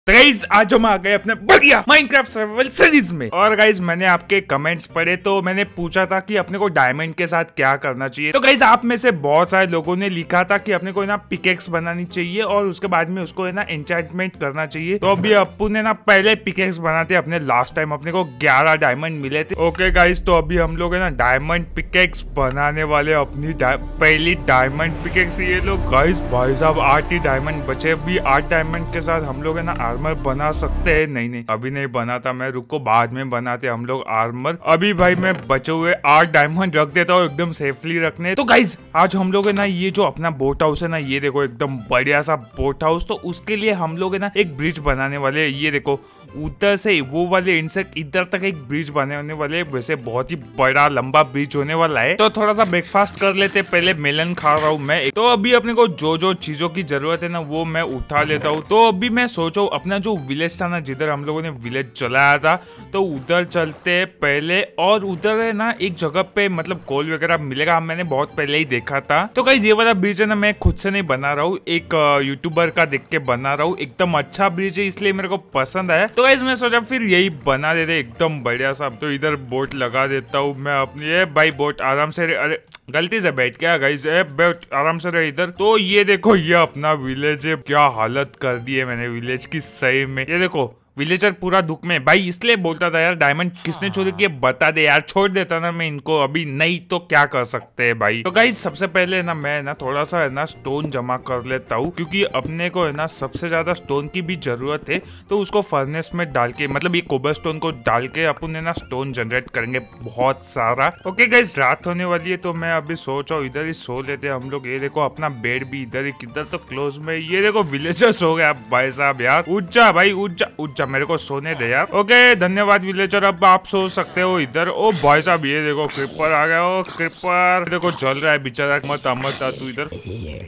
तो गाइज आज हम आ गए अपने बढ़िया माइनक्राफ्ट सर्वाइवल सीरीज में। और गाइज मैंने आपके कमेंट्स पढ़े तो मैंने पूछा था कि अपने को डायमंड के साथ क्या करना चाहिए। तो गाइज आप में से बहुत सारे लोगों ने लिखा था कि अपने को ना पिकेक्स बनानी चाहिए और उसके बाद में उसको है ना एन्चेंटमेंट करना चाहिए। तो अभी अप्पू ने ना पहले पिकेक्स बनाते अपने लास्ट टाइम अपने को 11 डायमंड मिले थे। ओके गाइज तो अभी हम लोग है ना डायमंड पिकेक्स बनाने वाले अपनी पहली डायमंड पिकेक्स। ये लोग गाइज भाई साहब 8 ही डायमंड बचे। अभी 8 डायमंड के साथ हम लोग है ना आर्मर बना सकते हैं। नहीं अभी नहीं बनाता मैं, रुको बाद में बनाते हम लोग आर्मर। अभी भाई मैं बचे हुए 8 डायमंड रख देता हूँ एकदम सेफली रखने। तो गाइज आज हम लोग है ना ये जो अपना बोट हाउस है ना, ये देखो एकदम बढ़िया सा बोट हाउस। तो उसके लिए हम लोग है ना एक ब्रिज बनाने वाले। ये देखो उधर से वो वाले एंड से इधर तक एक ब्रिज बनाने वाले। वैसे बहुत ही बड़ा लंबा ब्रिज होने वाला है। तो थोड़ा सा ब्रेकफास्ट कर लेते, पहले मेलन खा रहा हूँ मैं। तो अभी अपने को जो जो चीजों की जरूरत है ना वो मैं उठा लेता हूँ। तो अभी मैं सोचो अपना जो विलेज था ना, जिधर हम लोगों ने विलेज चलाया था, तो उधर चलते पहले। और उधर है ना एक जगह पे मतलब कोल वगैरह मिलेगा, मैंने बहुत पहले ही देखा था। तो गाइस ये वाला ब्रिज है ना मैं खुद से नहीं बना रहा हूँ, एक यूट्यूबर का देख के बना रहा हूँ। एकदम अच्छा ब्रिज है इसलिए मेरे को पसंद आया। तो गाइस मैं सोचा फिर यही बना देते एकदम बढ़िया सा। तो इधर बोट लगा देता हूँ मैं अपनी। ये भाई बोट आराम से, अरे गलती से बैठ गया गाइस, बोट आराम से रहे इधर। तो ये देखो ये अपना विलेज है। क्या हालत कर दी है मैंने विलेज की सही में। ये देखो विलेजर पूरा दुख में भाई, इसलिए बोलता था यार डायमंड किसने चोरी किए बता दे यार, छोड़ देता ना मैं इनको अभी। नहीं तो क्या कर सकते हैं भाई। तो गाइस सबसे पहले ना मैं ना थोड़ा सा है ना स्टोन जमा कर लेता हूँ, क्योंकि अपने को है ना सबसे ज्यादा स्टोन की भी जरूरत है। तो उसको फर्नेस में डाल के मतलब ये कोबर स्टोन को डाल के अपन है ना स्टोन जनरेट करेंगे बहुत सारा। ओके गाइस रात होने वाली है तो मैं अभी सोच रहा हूँ इधर ही सो लेते हम लोग। ये देखो अपना बेड भी इधर ही, किधर तो क्लोज में। ये देखो विलेजर सो गया भाई साहब। यार उठ जा भाई, उठ जा, मेरे को सोने दे यार। ओके धन्यवाद विलेजर, अब आप सो सकते हो इधर। ओ भाई साहब ये देखो क्रिपर आ गया। ओ क्रिपर देखो जल रहा है बेचारा। मत तू इधर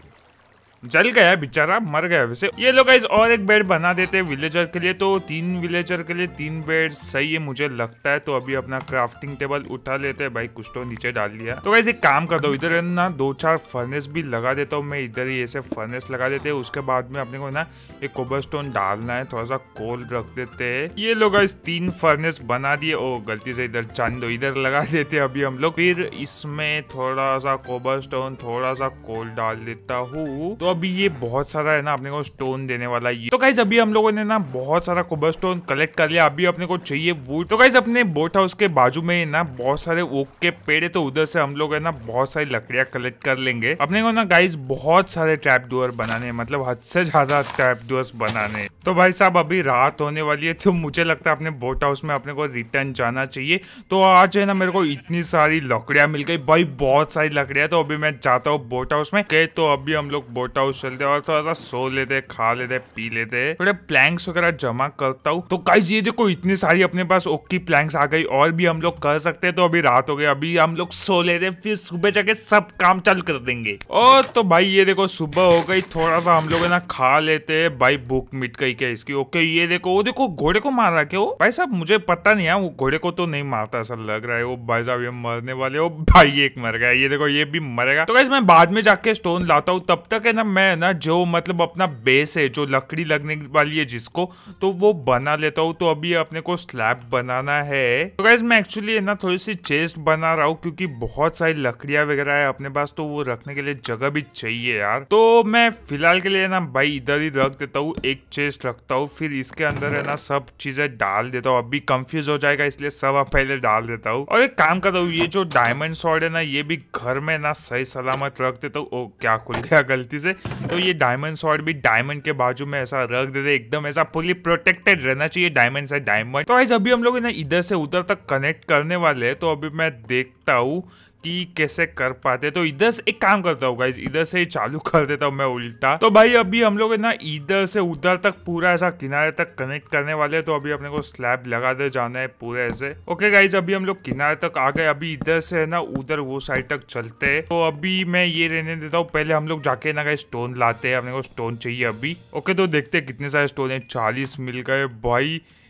जल गया बेचारा, मर गया वैसे। ये लोग गाइस और एक बेड बना देते हैं विलेजर के लिए। तो 3 विलेजर के लिए 3 बेड सही है मुझे लगता है। तो अभी अपना क्राफ्टिंग टेबल उठा लेते हैं भाई, कुछ तो नीचे डाल लिया। तो गाइस एक काम करता हूँ, इधर ना 2-4 फर्नेस भी लगा देता हूँ मैं। इधर ही ऐसे फर्नेस लगा देते हैं। उसके बाद में अपने को ना एक कोबलस्टोन डालना है, थोड़ा सा कोल रख देते है। ये लोग गाइस 3 फर्नेस बना दिए। ओ गलती से इधर चांदो इधर लगा देते अभी हम लोग। फिर इसमें थोड़ा सा कोबलस्टोन थोड़ा सा कोल डाल देता हूँ। तो अभी ये बहुत सारा है ना अपने को स्टोन देने वाला है। तो गाइस अभी हम लोगों ने ना बहुत सारा कोबलस्टोन कलेक्ट कर लिया। अभी अपने को चाहिए वुड। तो गाइस अपने बोट हाउस के बाजू में ना बहुत सारे ओक के पेड़ है, तो उधर से हम लोग है ना बहुत सारी लकड़ियां कलेक्ट कर लेंगे। अपने को ना गाइस बहुत सारे ट्रैप डोर बनाने, मतलब हद से ज्यादा ट्रैप डोर्स बनाने। तो भाई साहब अभी रात होने वाली है, तो मुझे लगता है अपने बोट हाउस में अपने को रिटर्न जाना चाहिए। तो आज है ना मेरे को इतनी सारी लकड़ियां मिल गई भाई, बहुत सारी लकड़ियां। तो अभी मैं जाता हूँ बोट हाउस में। तो अभी हम लोग बोट हाउस चलते और थोड़ा सा सो लेते, खा लेते, पी लेते, थोड़े प्लैंक्स वगैरह जमा करता हूँ। तो गाइस ये देखो इतनी सारी अपने पास ओक की प्लैंक्स आ गई, और भी हम लोग कर सकते हैं। तो अभी रात हो गई, अभी हम लोग सो लेते, फिर सुबह जाके सब काम चालू कर देंगे। और तो भाई ये देखो सुबह हो गई, थोड़ा सा हम लोग ना खा लेते भाई। भूख मिट गई क्या इसकी। ओके ये देखो, वो देखो घोड़े को मार रहा क्या वो भाई साहब, मुझे पता नहीं है। वो घोड़े को तो नहीं मारता ऐसा लग रहा है। वो भाई साहब ये मरने वाले हो भाई, एक मर गया। ये देखो ये भी मरेगा। तो गाइस मैं बाद में जाके स्टोन लाता हूँ, तब तक है ना मैं ना जो मतलब अपना बेस है जो लकड़ी लगने वाली है जिसको, तो वो बना लेता हूँ। तो अभी अपने को स्लैब बनाना है। तो गाइस मैं एक्चुअली है ना थोड़ी सी चेस्ट बना रहा हूँ, क्योंकि बहुत सारी लकड़ियां वगैरह है अपने पास, तो वो रखने के लिए जगह भी चाहिए यार। तो मैं फिलहाल के लिए ना भाई इधर ही रख देता हूँ, एक चेस्ट रखता हूँ। फिर इसके अंदर है ना सब चीजें डाल देता हूँ। अभी कंफ्यूज हो जाएगा इसलिए सब पहले डाल देता हूँ। और एक काम करता हूँ, ये जो डायमंड स्वॉर्ड है ना ये भी घर में ना सही सलामत रख देता हूँ। ओ क्या खुल गया गलती से। तो ये डायमंड स्वॉर्ड भी डायमंड के बाजू में ऐसा रख देते, एकदम ऐसा फुली प्रोटेक्टेड रहना चाहिए डायमंड से डायमंड। तो गाइस अभी हम लोग ना इधर से उधर तक कनेक्ट करने वाले हैं। तो अभी मैं देखता हूँ कि कैसे कर पाते। तो इधर से एक काम करता हूँ गाइस, इधर से ही चालू कर देता हूँ मैं उल्टा। तो भाई अभी हम लोग ना इधर से उधर तक पूरा ऐसा किनारे तक कनेक्ट करने वाले हैं। तो अभी अपने को स्लैब लगा दे जाना है पूरे ऐसे। ओके गाइस अभी हम लोग किनारे तक आ गए। अभी इधर से है ना उधर वो साइड तक चलते हैं। तो अभी मैं ये रहने देता हूँ, पहले हम लोग जाके ना गाइस स्टोन लाते हैं। अपने को स्टोन चाहिए अभी। ओके तो देखते हैं कितने सारे स्टोन है। 40 मिल गए भाई।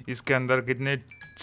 इसके अंदर कितने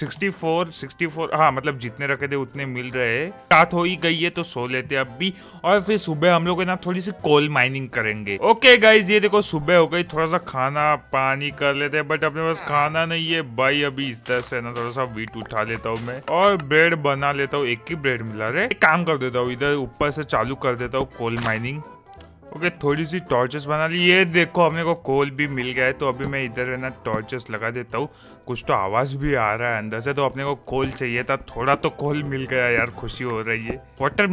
64 हाँ मतलब जितने रखे थे उतने मिल रहे हैं। रात हो ही गई है तो सो लेते अब भी, और फिर सुबह हम लोग ना थोड़ी सी कोल माइनिंग करेंगे। ओके गाइज, ये देखो सुबह हो गई, थोड़ा सा खाना पानी कर लेते हैं, बट अपने पास खाना नहीं है भाई। अभी इस तरह से ना थोड़ा सा वीट उठा लेता हूँ मैं और ब्रेड बना लेता हूँ। एक ही ब्रेड मिला रहे, एक काम कर देता हूँ, इधर ऊपर से चालू कर देता हूँ कोल माइनिंग। ओके थोड़ी सी टॉर्चेस बना ली। ये देखो अपने को कोल भी मिल गया है, तो अभी मैं इधर है ना टॉर्चेस लगा देता हूँ। कुछ तो आवाज भी आ रहा है अंदर से, तो अपने को कोल चाहिए था, थोड़ा तो कोल मिल गया यार, खुशी हो रही है।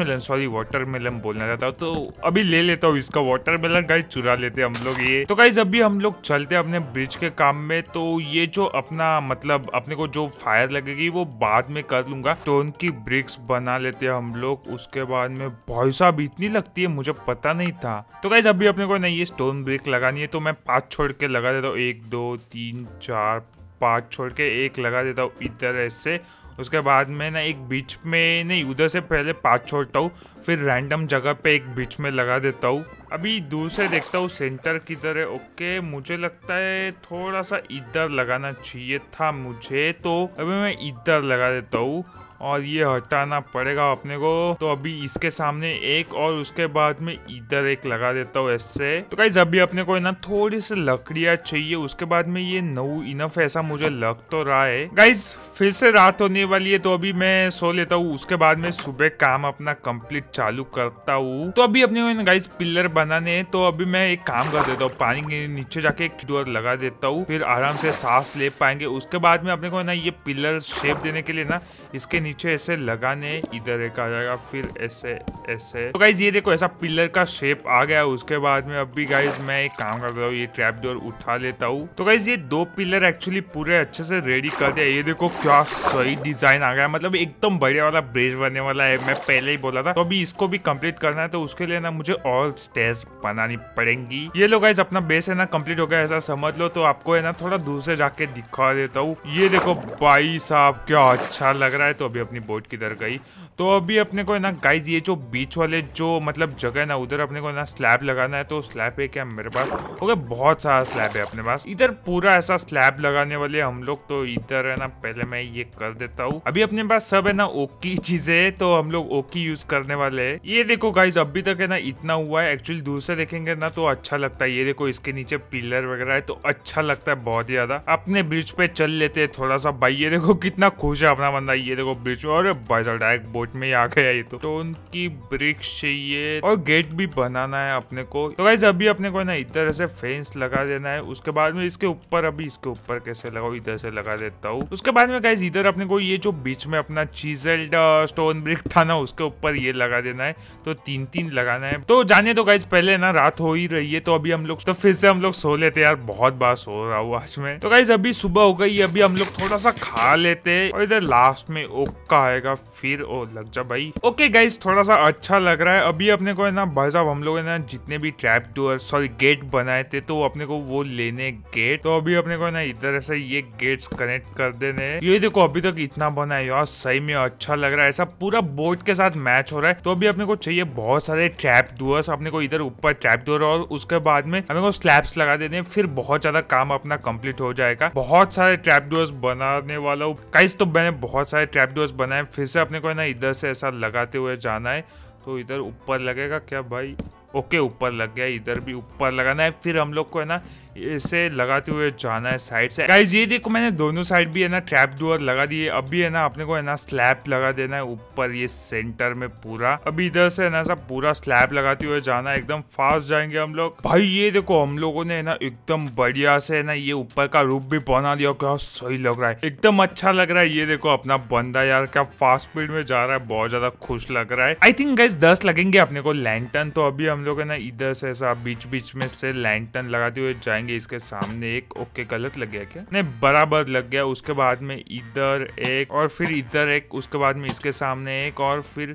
वाटरमेलन बोलना चाहता हूँ, तो अभी ले लेता हूँ इसका वाटरमेलन। गाइस चुरा लेते हम लोग ये। तो गाइस अभी हम लोग चलते हैं अपने ब्रिज के काम में। तो ये जो अपना मतलब अपने को जो फायर लगेगी वो बाद में कर लूंगा। स्टोन की ब्रिक्स बना लेते हैं हम लोग। उसके बाद में भाई साहब इतनी लगती है, मुझे पता नहीं था। तो गाइस अभी अपने को नहीं ये स्टोन ब्रिक लगानी है, तो मैं 5 छोड़ के लगा देता हूँ। 1 2 3 4 5 छोड़ के एक लगा देता हूँ इधर ऐसे। उसके बाद में ना एक बीच में नहीं, उधर से पहले 5 छोड़ता हूँ, फिर रैंडम जगह पे एक बीच में लगा देता हूँ। अभी दूर से देखता हूँ सेंटर किधर है। ओके मुझे लगता है थोड़ा सा इधर लगाना चाहिए था मुझे, तो अभी मैं इधर लगा देता हूँ और ये हटाना पड़ेगा अपने को। तो अभी इसके सामने एक और उसके बाद में इधर एक लगा देता हूँ ऐसे। तो गाइस अभी अपने को ना थोड़ी सी लकड़ियां चाहिए, उसके बाद में ये नो इनफ ऐसा मुझे लग तो रहा है। गाइस फिर से रात होने वाली है, तो अभी मैं सो लेता हूँ। उसके बाद में सुबह काम अपना कंप्लीट चालू करता हूँ। तो अभी अपने को गाइस पिलर बनाने हैं, तो अभी मैं एक काम कर देता हूँ, पानी के नीचे जाके एक डोर लगा देता हूँ, फिर आराम से सांस ले पाएंगे। उसके बाद में अपने को ना ये पिलर शेप देने के लिए ना इसके नीचे ऐसे लगाने, इधर एक आ जाएगा, फिर ऐसे ऐसे। तो गाइज ये देखो ऐसा पिलर का शेप आ गया। उसके बाद में अभी गाइज मैं एक काम करता हूँ, ये ट्रैप डोर उठा लेता हूँ। तो गाइज ये 2 पिलर एक्चुअली पूरे अच्छे से रेडी कर दिया। ये देखो क्या सही डिजाइन आ गया, मतलब एकदम बढ़िया वाला ब्रिज बनने वाला है, मैं पहले ही बोला था। तो अभी इसको भी कंप्लीट करना है, तो उसके लिए ना मुझे और स्टेयर्स बनानी पड़ेंगी। ये लो गाइज अपना बेस है ना कंप्लीट हो गया ऐसा समझ लो। तो आपको है ना थोड़ा दूर से जाके दिखा देता हूँ। ये देखो भाई साहब क्या अच्छा लग रहा है। तो अभी अपनी बोट किधर गई। तो अभी अपने को है ना गाइज ये जो बीच वाले जो मतलब जगह है ना, उधर अपने को ना स्लैब लगाना है। तो स्लैब है क्या मेरे पास? ओके बहुत सारा स्लैब है अपने पास। इधर पूरा ऐसा स्लैब लगाने वाले हम लोग। तो इधर है ना पहले मैं ये कर देता हूँ। अभी अपने पास सब है ना ओक की चीजें, तो हम लोग ओक की यूज करने वाले हैं। ये देखो गाइज अभी तक है ना इतना हुआ है। एक्चुअली दूर से देखेंगे ना तो अच्छा लगता है। ये देखो इसके नीचे पिलर वगैरह है, तो अच्छा लगता है बहुत ही ज्यादा। अपने ब्रिज पे चल लेते हैं थोड़ा सा। भाई ये देखो कितना खुश है अपना बंदा। ये देखो ब्रिज और भाई साहब डायरेक्ट बोट में ही आ गया। ये तो उनकी ब्रिक्स चाहिए और गेट भी बनाना है अपने को। तो गाइस अभी अपने को ना इधर से फेंस लगा देना है। उसके बाद में इसके ऊपर, अभी इसके ऊपर कैसे लगाओ, इधर से लगा देता हूँ। उसके बाद में गाइस इधर अपने को ये जो बीच में अपना चीजल्ड स्टोन ब्रिक था ना, उसके ऊपर ये लगा देना है। तो 3-3 लगाना है। तो जाने तो गाइस पहले ना रात हो ही रही है, तो अभी हम लोग तो फिर से हम लोग सो लेते यार। बहुत बार सो रहा हूँ आज में। तो गाइस अभी सुबह हो गई। अभी हम लोग थोड़ा सा खा लेते और इधर लास्ट में ओक का आएगा, फिर ओ लग जा भाई। ओके गाइस थोड़ा सा अच्छा लग रहा है। अभी अपने को है ना भाई साहब हम लोग है ना जितने भी ट्रैप डोर गेट बनाए थे, तो अपने को वो लेने गेट। तो अभी अपने को ना इधर से ये गेट्स कनेक्ट कर देने। ये देखो अभी तक इतना बना है यार, सही में अच्छा लग रहा है। ऐसा पूरा बोट के साथ मैच हो रहा है। तो अभी अपने को चाहिए बहुत सारे ट्रैप डोर्स। अपने को इधर ऊपर ट्रैप डोर और उसके बाद में हमें को स्लैब्स लगा देने, फिर बहुत ज्यादा काम अपना कंप्लीट हो जाएगा। बहुत सारे ट्रैप डोर्स बनाने वाला हूँ गाइस। तो मैंने बहुत सारे ट्रैप डोर्स बनाए। फिर से अपने को है ना इधर से ऐसा लगाते हुए जाना है। तो इधर ऊपर लगेगा क्या भाई? ओके ऊपर लग गया। इधर भी ऊपर लगाना है। फिर हम लोग को है ना इसे लगाते हुए जाना है साइड से। गाइस ये देखो मैंने दोनों साइड भी है ना ट्रैप डोर लगा दिए। अभी है ना अपने को है ना स्लैब लगा देना है ऊपर ये सेंटर में पूरा। अभी इधर से है ना सब पूरा स्लैब लगाते हुए जाना है। एकदम फास्ट जाएंगे हम लोग। भाई ये देखो हम लोगों ने है ना एकदम बढ़िया से है ना ये ऊपर का रूफ भी बना दिया। क्या सही लग रहा है, एकदम अच्छा लग रहा है। ये देखो अपना बंदा यार क्या फास्ट स्पीड में जा रहा है, बहुत ज्यादा खुश लग रहा है। आई थिंक गाइस 10 लगेंगे अपने को लैंटर्न। तो अभी हम लोग है ना इधर से ऐसा बीच बीच में से लैंटर्न लगाते हुए जाएंगे। इसके सामने एक, ओके गलत लग गया क्या? नहीं बराबर लग गया। उसके बाद में इधर एक और फिर इधर एक, उसके बाद में इसके सामने एक और फिर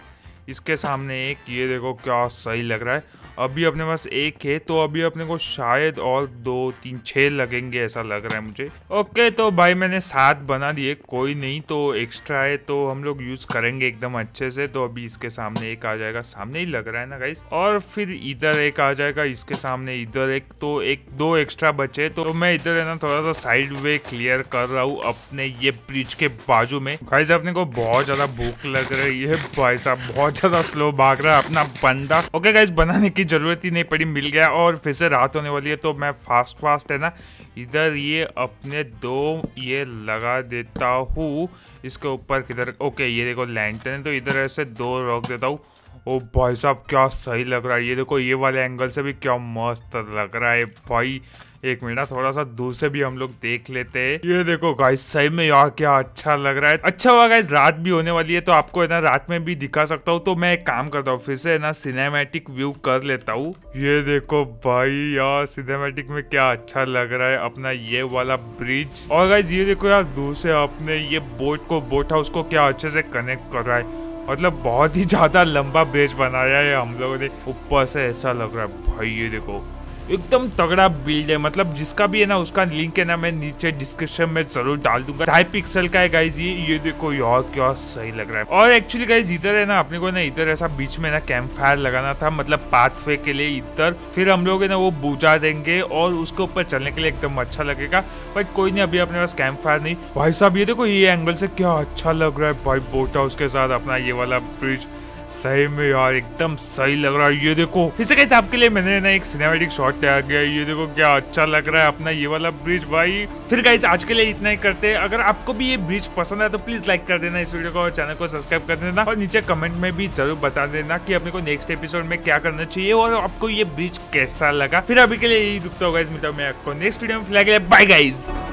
इसके सामने एक, ये देखो क्या सही लग रहा है। अभी अपने पास एक है, तो अभी अपने को शायद और 2 3 6 लगेंगे ऐसा लग रहा है मुझे। ओके तो भाई मैंने 7 बना दिए, कोई नहीं, तो एक्स्ट्रा है तो हम लोग यूज करेंगे एकदम अच्छे से। तो अभी इसके सामने एक आ जाएगा, सामने ही लग रहा है ना गाइस, और फिर इधर एक आ जाएगा, इसके सामने इधर एक, तो एक 2 एक्स्ट्रा बचे। तो मैं इधर है ना थोड़ा सा साइड वे क्लियर कर रहा हूँ अपने ये ब्रिज के बाजू में। गाइस अपने को बहुत ज्यादा भूख लग रही है, भाई साहब बहुत ज्यादा स्लो भाग रहा है अपना बंदा। ओके गाइस बनाने की जरूरत ही नहीं पड़ी, मिल गया। और फिर से रात होने वाली है, तो मैं फास्ट है ना इधर ये अपने 2 ये लगा देता हूँ इसके ऊपर। किधर, ओके ये देखो लैंटर्न है, तो इधर ऐसे 2 रख देता हूँ। ओ भाई साहब क्या सही लग रहा है, ये देखो ये वाले एंगल से भी क्या मस्त लग रहा है भाई। एक मिनट थोड़ा सा दूर से भी हम लोग देख लेते हैं। ये देखो गाइस सही में यार क्या अच्छा लग रहा है। अच्छा हुआ गाइस रात भी होने वाली है, तो आपको है ना रात में भी दिखा सकता हूँ। तो मैं एक काम करता हूँ, फिर से है ना सिनेमैटिक व्यू कर लेता हूँ। ये देखो भाई यार सिनेमैटिक में क्या अच्छा लग रहा है अपना ये वाला ब्रिज। और गाइस ये देखो यार दूर से अपने ये बोट हाउस को क्या अच्छे से कनेक्ट कर रहा है। मतलब बहुत ही ज्यादा लंबा ब्रिज बनाया है हम लोगों ने, ऊपर से ऐसा लग रहा है भाई। ये देखो एकदम तगड़ा बिल्ड है, मतलब जिसका भी है ना उसका लिंक है ना मैं नीचे डिस्क्रिप्शन में जरूर डाल दूंगा। 5 पिक्सल का है गाइज ये देखो यार क्या सही लग रहा है। और एक्चुअली गाइज इधर है ना अपने को ना इधर ऐसा बीच में ना कैंप फायर लगाना था, मतलब पाथवे के लिए इधर। फिर हम लोग है ना वो बुझा देंगे और उसके ऊपर चलने के लिए एकदम अच्छा लगेगा। बट कोई नहीं, अभी अपने पास कैंप फायर नहीं। भाई साहब ये देखो ये एंगल से क्या अच्छा लग रहा है भाई, बोट हाउस के साथ अपना ये वाला ब्रिज। सही में यार एकदम सही लग रहा है। ये देखो फिर से गाइस आपके लिए मैंने ना एक सिनेमैटिक शॉट तैयार किया है। ये देखो क्या अच्छा लग रहा है अपना ये वाला ब्रिज भाई। फिर गाइस आज के लिए इतना ही करते हैं। अगर आपको भी ये ब्रिज पसंद है तो प्लीज लाइक कर देना इस वीडियो को और चैनल को सब्सक्राइब कर देना, और नीचे कमेंट में भी जरूर बता देना कि अपने को नेक्स्ट एपिसोड में क्या करना चाहिए और आपको ये ब्रिज कैसा लगा। फिर अभी के लिए यही रुकता होगा, मिलता हूं मैं आपको नेक्स्ट वीडियो में। फिलहाल के लिए बाय गाइस।